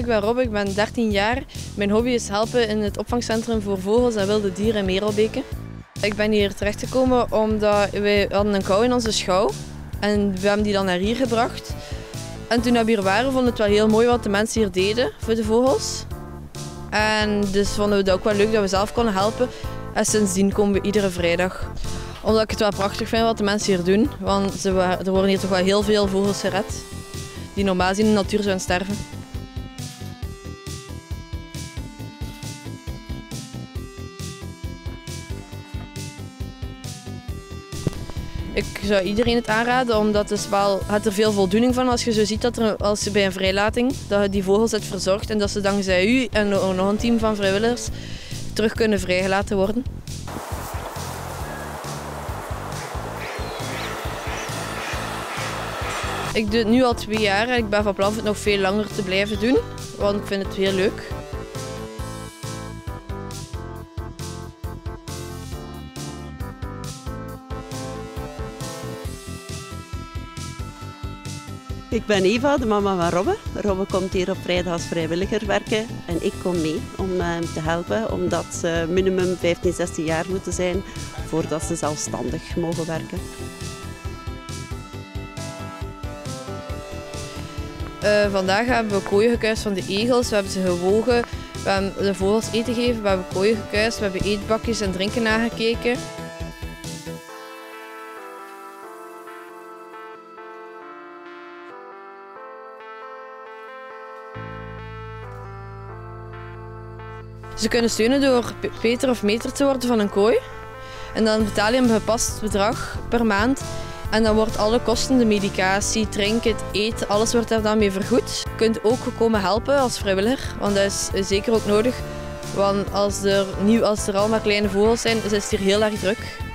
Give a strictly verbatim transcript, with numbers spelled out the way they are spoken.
ben Rob, ik ben dertien jaar. Mijn hobby is helpen in het opvangcentrum voor vogels en wilde dieren in Merelbeke. Ik ben hier terechtgekomen omdat wij hadden een kou in onze schouw en we hebben die dan naar hier gebracht. En toen we hier waren, vonden we het wel heel mooi wat de mensen hier deden voor de vogels. En dus vonden we het ook wel leuk dat we zelf konden helpen. En sindsdien komen we iedere vrijdag. Omdat ik het wel prachtig vind wat de mensen hier doen. Want ze, er worden hier toch wel heel veel vogels gered die normaal gezien in de natuur zouden sterven. Ik zou iedereen het aanraden, omdat het wel, het er veel voldoening van als je zo ziet dat er, als je bij een vrijlating dat je die vogels hebt verzorgd en dat ze dankzij u en nog een team van vrijwilligers terug kunnen vrijgelaten worden. Ik doe het nu al twee jaar en ik ben van plan het nog veel langer te blijven doen, want ik vind het heel leuk. Ik ben Eva, de mama van Robbe. Robbe komt hier op vrijdag als vrijwilliger werken en ik kom mee om hem te helpen, omdat ze minimum vijftien, zestien jaar moeten zijn voordat ze zelfstandig mogen werken. Uh, vandaag hebben we kooien gekuist van de egels, we hebben ze gewogen, we hebben de vogels eten gegeven, we hebben kooien gekuist, we hebben eetbakjes en drinken nagekeken. Ze kunnen steunen door peter of meter te worden van een kooi. En dan betaal je een gepast bedrag per maand. En dan wordt alle kosten, de medicatie, drinken, het eten, alles wordt daar dan mee vergoed. Je kunt ook komen helpen als vrijwilliger, want dat is zeker ook nodig. Want als er, nieuw, als er allemaal kleine vogels zijn, is het hier heel erg druk.